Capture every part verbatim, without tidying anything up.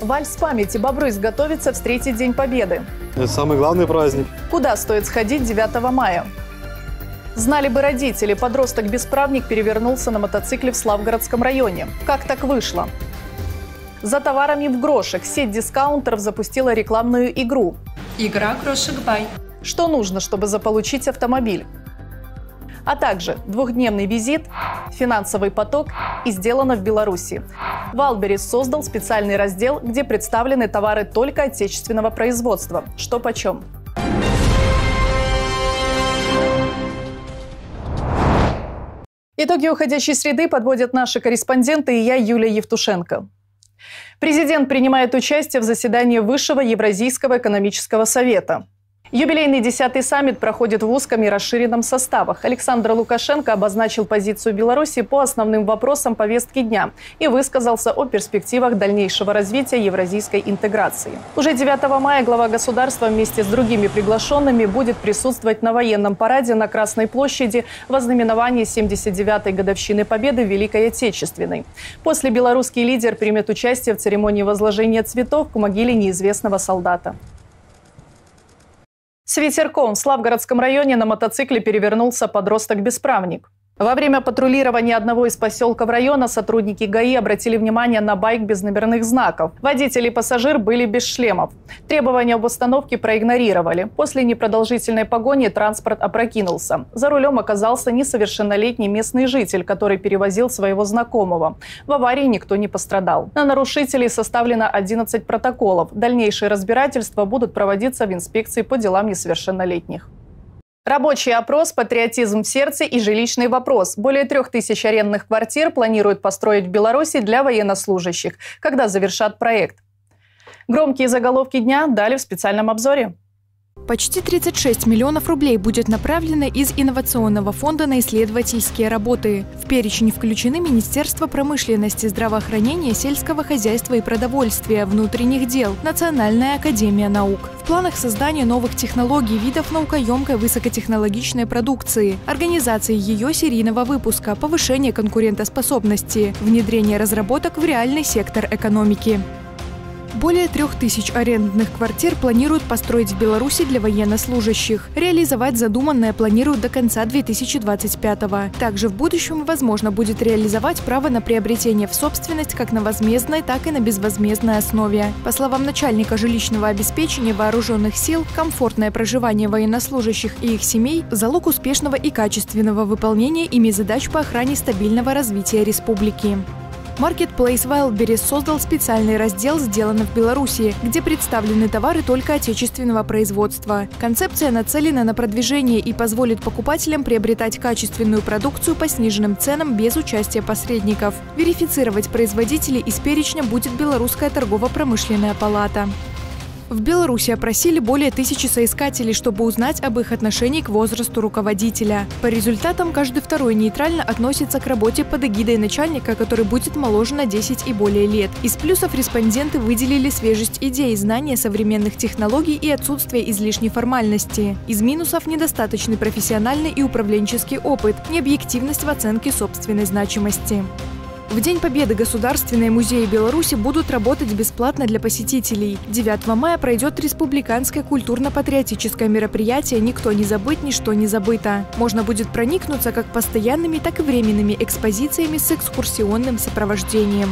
Вальс памяти. Бобруйск готовится встретить День Победы. Это самый главный праздник. Куда стоит сходить девятого мая? Знали бы родители, подросток-бесправник перевернулся на мотоцикле в Славгородском районе. Как так вышло? За товарами в грошек сеть дискаунтеров запустила рекламную игру. Игра «Грошек-бай». Что нужно, чтобы заполучить автомобиль? А также двухдневный визит, финансовый поток и сделано в Беларуси. Валберис создал специальный раздел, где представлены товары только отечественного производства. Что почем? Итоги уходящей среды подводят наши корреспонденты и я, Юлия Евтушенко. Президент принимает участие в заседании Высшего Евразийского экономического совета. Юбилейный десятый саммит проходит в узком и расширенном составах. Александр Лукашенко обозначил позицию Беларуси по основным вопросам повестки дня и высказался о перспективах дальнейшего развития евразийской интеграции. Уже девятого мая глава государства вместе с другими приглашенными будет присутствовать на военном параде на Красной площади в ознаменовании семьдесят девятой годовщины Победы в Великой Отечественной. После белорусский лидер примет участие в церемонии возложения цветов к могиле неизвестного солдата. С ветерком в Славгородском районе на мотоцикле перевернулся подросток-бесправник. Во время патрулирования одного из поселков района сотрудники ГАИ обратили внимание на байк без номерных знаков. Водитель и пассажир были без шлемов. Требования об установке проигнорировали. После непродолжительной погони транспорт опрокинулся. За рулем оказался несовершеннолетний местный житель, который перевозил своего знакомого. В аварии никто не пострадал. На нарушителей составлено одиннадцать протоколов. Дальнейшие разбирательства будут проводиться в инспекции по делам несовершеннолетних. Рабочий опрос, патриотизм в сердце и жилищный вопрос. Более трех тысяч арендных квартир планируют построить в Беларуси для военнослужащих, когда завершат проект. Громкие заголовки дня дали в специальном обзоре. Почти тридцать шесть миллионов рублей будет направлено из инновационного фонда на исследовательские работы. В перечень включены Министерство промышленности, здравоохранения, сельского хозяйства и продовольствия, внутренних дел, Национальная академия наук. В планах создания новых технологий, видов наукоемкой высокотехнологичной продукции, организации ее серийного выпуска, повышение конкурентоспособности, внедрение разработок в реальный сектор экономики. Более трех тысяч арендных квартир планируют построить в Беларуси для военнослужащих. Реализовать задуманное планируют до конца две тысячи двадцать пятого. Также в будущем возможно будет реализовать право на приобретение в собственность как на возмездной, так и на безвозмездной основе. По словам начальника жилищного обеспечения вооруженных сил, комфортное проживание военнослужащих и их семей – залог успешного и качественного выполнения ими задач по охране стабильного развития республики. Marketplace Wildberries создал специальный раздел «Сделано в Беларуси», где представлены товары только отечественного производства. Концепция нацелена на продвижение и позволит покупателям приобретать качественную продукцию по сниженным ценам без участия посредников. Верифицировать производителей из перечня будет Белорусская торгово-промышленная палата. В Беларуси опросили более тысячи соискателей, чтобы узнать об их отношении к возрасту руководителя. По результатам, каждый второй нейтрально относится к работе под эгидой начальника, который будет моложе на десять и более лет. Из плюсов респонденты выделили свежесть идей, знания современных технологий и отсутствие излишней формальности. Из минусов – недостаточный профессиональный и управленческий опыт, необъективность в оценке собственной значимости. В День Победы государственные музеи Беларуси будут работать бесплатно для посетителей. девятого мая пройдет республиканское культурно-патриотическое мероприятие «Никто не забыт, ничто не забыто». Можно будет проникнуться как постоянными, так и временными экспозициями с экскурсионным сопровождением.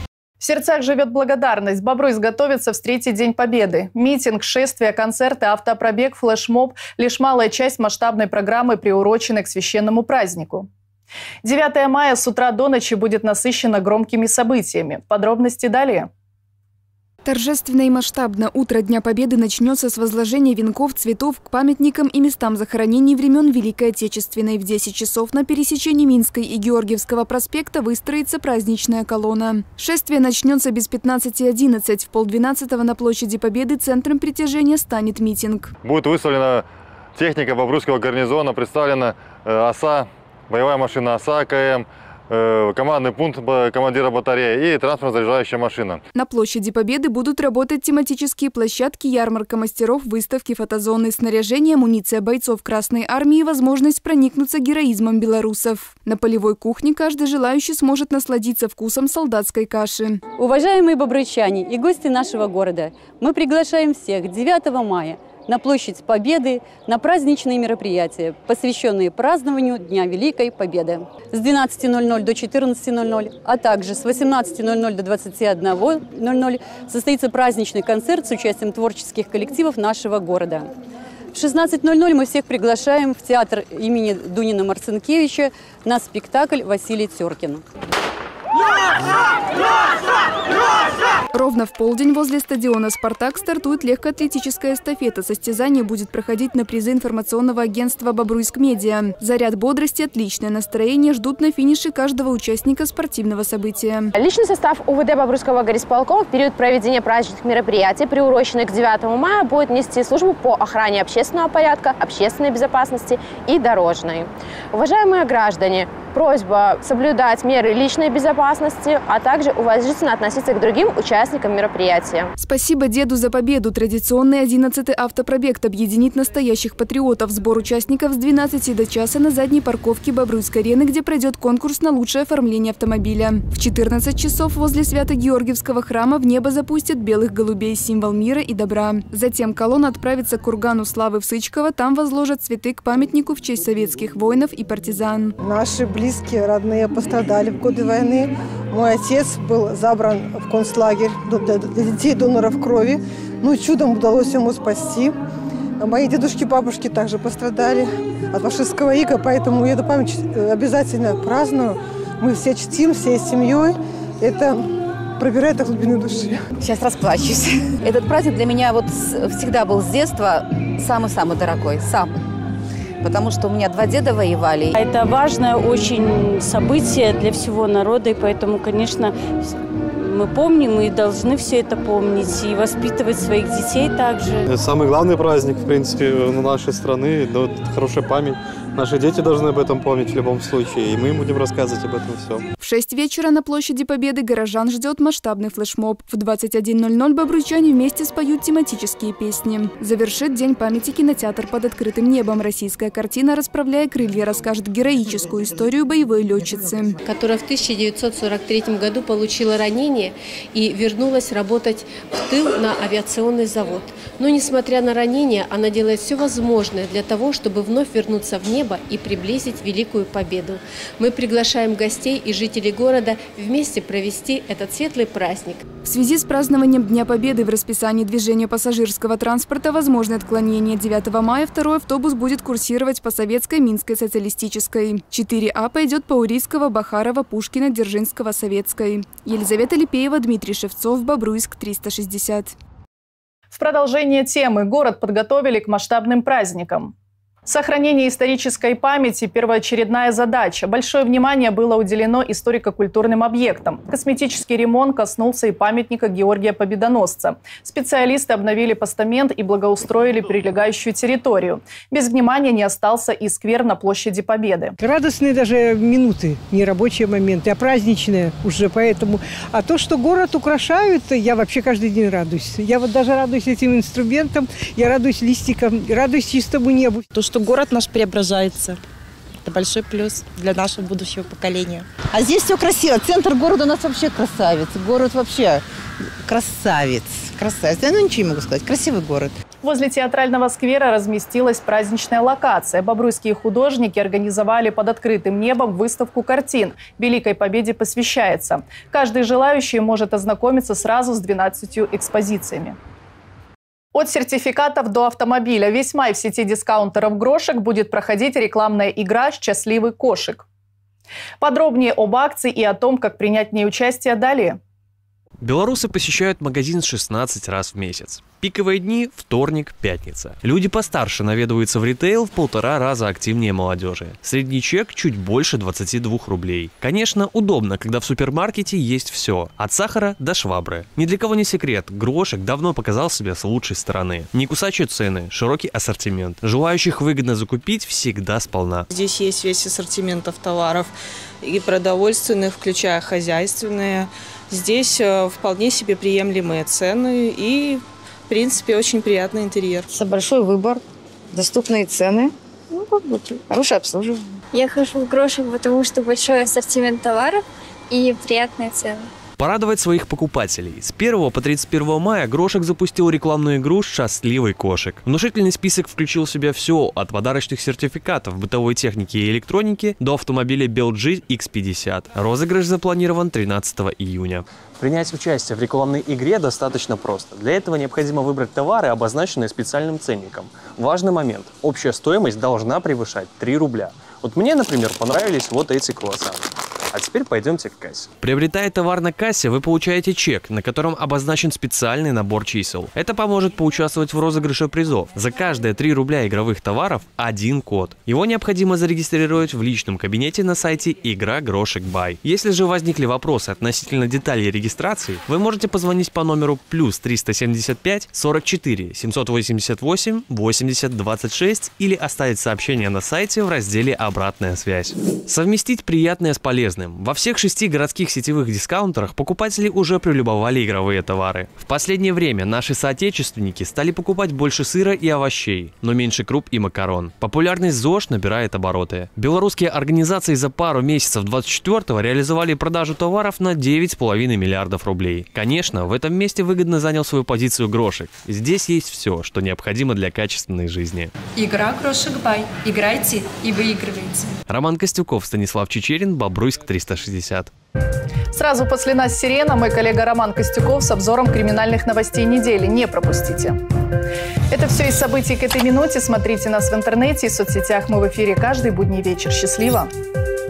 В сердцах живет благодарность. Бобруйск готовится встретить День Победы. Митинг, шествия, концерты, автопробег, флешмоб – лишь малая часть масштабной программы, приуроченной к священному празднику. девятого мая с утра до ночи будет насыщено громкими событиями. Подробности далее. Торжественно и масштабно утро Дня Победы начнется с возложения венков, цветов к памятникам и местам захоронений времен Великой Отечественной. В десять часов на пересечении Минской и Георгиевского проспекта выстроится праздничная колонна. Шествие начнется без пятнадцати одиннадцати. В полдвенадцатого на площади Победы центром притяжения станет митинг. Будет выставлена техника Бобруйского гарнизона, представлена э, ОСА, боевая машина ОСА АКМ, э, командный пункт командира батареи и транспортно-заряжающая машина. На площади Победы будут работать тематические площадки, ярмарка мастеров, выставки, фотозоны, снаряжение, амуниция бойцов Красной Армии и возможность проникнуться героизмом белорусов. На полевой кухне каждый желающий сможет насладиться вкусом солдатской каши. Уважаемые бобрычане и гости нашего города, мы приглашаем всех девятого мая на площадь Победы на праздничные мероприятия, посвященные празднованию Дня Великой Победы. С двенадцати ноль-ноль до четырнадцати ноль-ноль, а также с восемнадцати ноль-ноль до двадцати одного ноль-ноль состоится праздничный концерт с участием творческих коллективов нашего города. В шестнадцать ноль-ноль мы всех приглашаем в театр имени Дунина Марцинкевича на спектакль «Василий Теркин». Ровно в полдень возле стадиона «Спартак» стартует легкоатлетическая эстафета. Состязание будет проходить на призы информационного агентства «Бобруйск Медиа». Заряд бодрости, отличное настроение ждут на финише каждого участника спортивного события. Личный состав УВД Бобруйского горисполкома в период проведения праздничных мероприятий, приуроченных к девятому мая, будет нести службу по охране общественного порядка, общественной безопасности и дорожной. Уважаемые граждане, просьба соблюдать меры личной безопасности, а также уважительно относиться к другим участникам мероприятия. Спасибо деду за победу. Традиционный одиннадцатый автопробег объединит настоящих патриотов. Сбор участников с двенадцати до часа на задней парковке Бобруйской арены, где пройдет конкурс на лучшее оформление автомобиля. В четырнадцать часов возле Свято-Георгиевского храма в небо запустят белых голубей, символ мира и добра. Затем колонна отправится к кургану славы в Сычково. Там возложат цветы к памятнику в честь советских воинов и партизан. Наши близкие, родные пострадали в годы войны. Мой отец был забран в концлагерь для детей доноров крови. Ну, чудом удалось ему спасти. Мои дедушки, бабушки также пострадали от фашистского ига, поэтому я эту память обязательно праздную. Мы все чтим, всей семьей. Это пробирает до глубины души. Сейчас расплачусь. Этот праздник для меня вот всегда был с детства самый-самый дорогой, самый. Потому что у меня два деда воевали. Это важное очень событие для всего народа, и поэтому, конечно, мы помним и должны все это помнить, и воспитывать своих детей также. Это самый главный праздник, в принципе, нашей страны, да, хорошая память. Наши дети должны об этом помнить в любом случае, и мы им будем рассказывать об этом все. В шесть вечера на площади Победы горожан ждет масштабный флешмоб. В двадцать один ноль-ноль бобруйчане вместе споют тематические песни. Завершит День памяти кинотеатр под открытым небом. Российская картина «Расправляя крылья» расскажет героическую историю боевой летчицы, которая в тысяча девятьсот сорок третьем году получила ранение и вернулась работать в тыл на авиационный завод. Но, несмотря на ранение, она делает все возможное для того, чтобы вновь вернуться в небо и приблизить великую победу. Мы приглашаем гостей и жителей города вместе провести этот светлый праздник. В связи с празднованием Дня Победы в расписании движения пассажирского транспорта возможно отклонение. девятого мая второй автобус будет курсировать по Советской, Минской, Социалистической. четыре А пойдет по Урийского, Бахарова, Пушкина, Дзержинского, Советской. Елизавета Липеева, Дмитрий Шевцов, Бобруйск, триста шестьдесят. В продолжение темы город подготовили к масштабным праздникам. Сохранение исторической памяти – первоочередная задача. Большое внимание было уделено историко-культурным объектам. Косметический ремонт коснулся и памятника Георгия Победоносца. Специалисты обновили постамент и благоустроили прилегающую территорию. Без внимания не остался и сквер на площади Победы. Радостные даже минуты, не рабочие моменты, а праздничные уже поэтому. А то, что город украшают, я вообще каждый день радуюсь. Я вот даже радуюсь этим инструментам, я радуюсь листикам, радуюсь чистому небу. То, что город наш преображается, это большой плюс для нашего будущего поколения. А здесь все красиво. Центр города у нас вообще красавец. Город вообще красавец. Красавец. Я ну ничего не могу сказать. Красивый город. Возле театрального сквера разместилась праздничная локация. Бобруйские художники организовали под открытым небом выставку картин. Великой Победе посвящается. Каждый желающий может ознакомиться сразу с двенадцатью экспозициями. От сертификатов до автомобиля. Весь май в сети дискаунтеров «Грошек» будет проходить рекламная игра «Счастливый кошек». Подробнее об акции и о том, как принять в ней участие, далее. Белорусы посещают магазин шестнадцать раз в месяц. Пиковые дни – вторник, пятница. Люди постарше наведываются в ритейл в полтора раза активнее молодежи. Средний чек чуть больше двадцати двух рублей. Конечно, удобно, когда в супермаркете есть все. От сахара до швабры. Ни для кого не секрет, Грошек давно показал себя с лучшей стороны. Не кусачие цены, широкий ассортимент. Желающих выгодно закупить всегда сполна. Здесь есть весь ассортимент товаров и продовольственных, включая хозяйственные. Здесь вполне себе приемлемые цены и, в принципе, очень приятный интерьер. Большой выбор, доступные цены, ну, как бы, хорошее обслуживание. Я хожу в Грошек, потому что большой ассортимент товаров и приятные цены. Порадовать своих покупателей. С первого по тридцать первое мая Грошек запустил рекламную игру «Счастливый кошек». Внушительный список включил в себя все, от подарочных сертификатов, бытовой техники и электроники до автомобиля би эл джи икс пятьдесят. Розыгрыш запланирован тринадцатого июня. Принять участие в рекламной игре достаточно просто. Для этого необходимо выбрать товары, обозначенные специальным ценником. Важный момент. Общая стоимость должна превышать три рубля. Вот мне, например, понравились вот эти круассаны. А теперь пойдемте к кассе. Приобретая товар на кассе, вы получаете чек, на котором обозначен специальный набор чисел. Это поможет поучаствовать в розыгрыше призов. За каждые три рубля игровых товаров один код. Его необходимо зарегистрировать в личном кабинете на сайте игра Грошек Бай. Если же возникли вопросы относительно деталей регистрации, вы можете позвонить по номеру плюс триста семьдесят пять сорок четыре семьсот восемьдесят восемь восемьдесят двадцать шесть или оставить сообщение на сайте в разделе «Обратная связь». Совместить приятное с полезным. Во всех шести городских сетевых дискаунтерах покупатели уже прилюбовали игровые товары. В последнее время наши соотечественники стали покупать больше сыра и овощей, но меньше круп и макарон. Популярность ЗОЖ набирает обороты. Белорусские организации за пару месяцев двадцать четвёртого реализовали продажу товаров на девять с половиной миллиардов рублей. Конечно, в этом месте выгодно занял свою позицию Грошек. Здесь есть все, что необходимо для качественной жизни. Игра Грошек Бай. Играйте и выигрывайте. Роман Костюков, Станислав Чечерин, Бобруйск триста шестьдесят. Сразу после нас «Сирена» мой коллега Роман Костюков с обзором криминальных новостей недели. Не пропустите. Это все из событий к этой минуте. Смотрите нас в интернете и соцсетях. Мы в эфире каждый будний вечер. Счастливо!